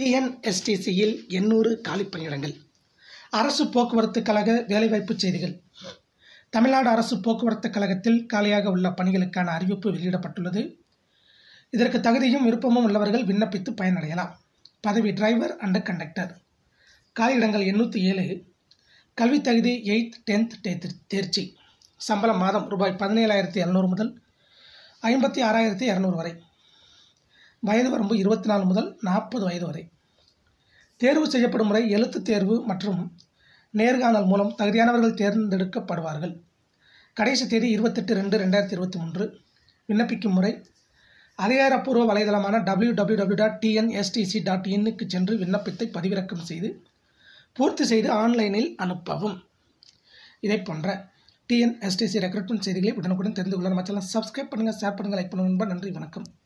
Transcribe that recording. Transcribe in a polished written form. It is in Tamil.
டிஎன்எஸ்டிசியில் 800 காலிப்பணியிடங்கள். அரசு போக்குவரத்து கழக வேலைவாய்ப்பு செய்திகள். தமிழ்நாடு அரசு போக்குவரத்து கழகத்தில் காலியாக உள்ள பணிகளுக்கான அறிவிப்பு வெளியிடப்பட்டுள்ளது. இதற்கு தகுதியும் விருப்பமும் உள்ளவர்கள் விண்ணப்பித்து பயனடையலாம். பதவி டிரைவர் அண்ட் கண்டக்டர். காலியிடங்கள் 807. கல்வித் தகுதி 8th 10th தேர்ச்சி. சம்பளம் மாதம் ரூபாய் 17,700 முதல் 56,200 வரை. வயது வரம்பு 24 முதல் 40 வயது வரை. தேர்வு செய்யப்படும் முறை எழுத்துத் தேர்வு மற்றும் நேர்காணல் மூலம் தகுதியானவர்கள் தேர்ந்தெடுக்கப்படுவார்கள். கடைசி தேதி 28/2/2023. விண்ணப்பிக்கும் முறை அதிகாரப்பூர்வ வலைதளமான www.tnstc.in-க்கு சென்று விண்ணப்பத்தை பதிவிறக்கம் செய்து பூர்த்தி செய்து ஆன்லைனில் அனுப்பவும். இதை போன்ற டிஎன்எஸ்டிசி ரெக்ரூட்மெண்ட் செய்திகளை உடனுக்குடன் தெரிந்து கொள்ள நம்ம சேனலை சப்ஸ்கிரைப் பண்ணுங்கள், ஷேர் பண்ணுங்கள், லைக் பண்ணுங்கள். நன்றி, வணக்கம்.